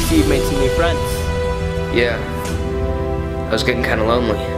see you've made some new friends. Yeah, I was getting kind of lonely.